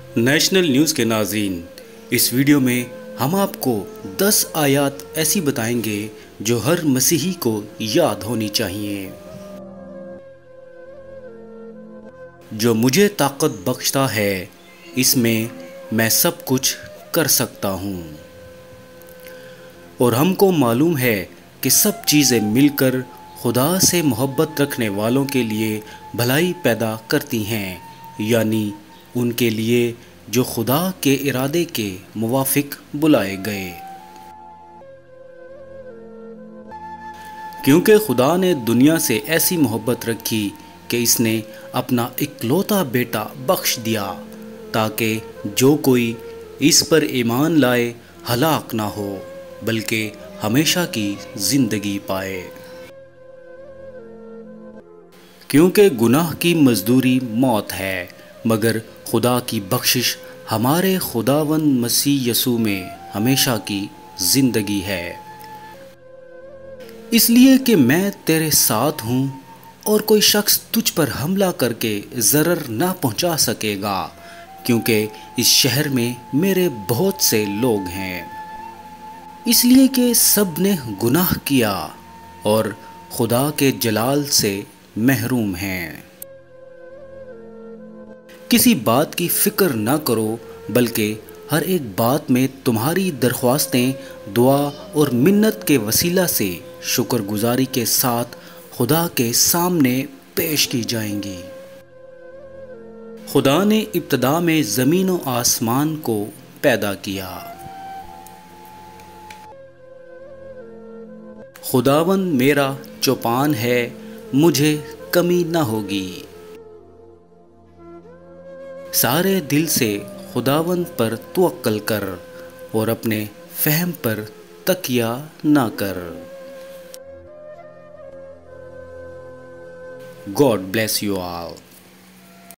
National news کے ناظرین، اس video میں ہم آپ کو 10 آیات ایسی بتائیں گے جو ہر مسیحی کو یاد ہونی چاہیے، جو مجھے طاقت بخشتا ہے، اس میں سب کچھ کر سکتا ہوں۔ اور ہم کو معلوم ہے کہ سب چیزیں مل کر خدا سے محبت رکھنے والوں کے لیے بھلائی پیدا کرتی ہیں، یعنی ان کے لیے جو خدا کے ارادے کے موافق بلائے گئے۔ کیونکہ خدا نے دنیا سے ایسی محبت رکھی کہ اس نے اپنا اکلوتا بیٹا بخش دیا، تاکہ جو کوئی اس پر ایمان لائے ہلاک نہ ہو بلکہ ہمیشہ کی زندگی پائے۔ کیونکہ گناہ کی مزدوری موت ہے، مگر خدا کی بخشش ہمارے خداوند مسیح یسوع میں ہمیشہ کی زندگی ہے۔ اس لیے کہ میں تیرے ساتھ ہوں اور کوئی شخص تجھ پر حملہ کر کے ضرر نہ پہنچا سکے گا، کیونکہ اس شہر میں میرے بہت سے لوگ ہیں۔ اس لیے کہ سب نے گناہ کیا اور خدا کے جلال سے محروم ہیں۔ کسی بات کی فکر نہ کرو، بلکہ ہر ایک بات میں تمہاری درخواستیں دعا اور منت کے وسیلہ سے شکر گزاری کے ساتھ خدا کے سامنے پیش کی جائیں گی۔ خدا نے ابتدا میں زمین و آسمان کو پیدا کیا۔ خداوند میرا چوپان ہے، مجھے کمی نہ ہوگی۔ سارے دل سے خداوند پر توکل کر اور اپنے فہم پر تکیہ نہ کر۔ God bless you all.